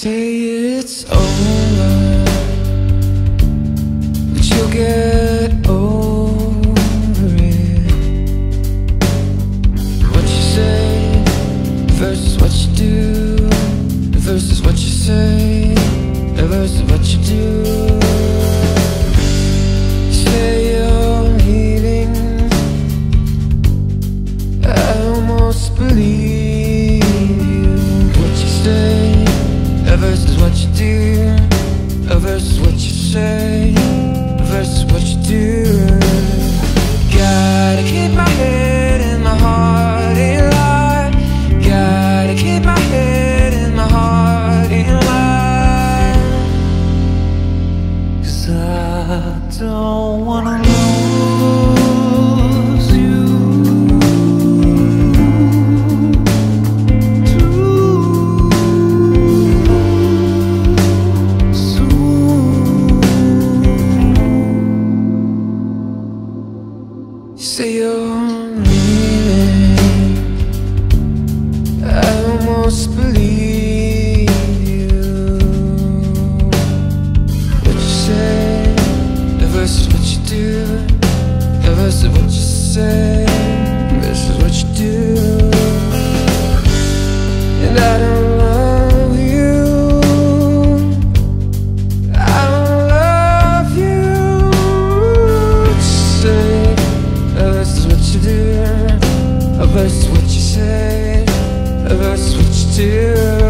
say it's over, but you'll get over it. What you say versus what you do, versus what you say versus what you do. Say you're healing, I almost believe you. What you say versus what you do, versus what you say versus what you do. Gotta keep my head and my heart in line. Gotta keep my head and my heart in line. 'Cause I don't wanna lose you too soon. Say you're leaving, I almost believe you. What you say versus what you do, versus what you say versus what you do. And I don't love you, I don't love you. What you say versus what you do, versus what you say versus what you do.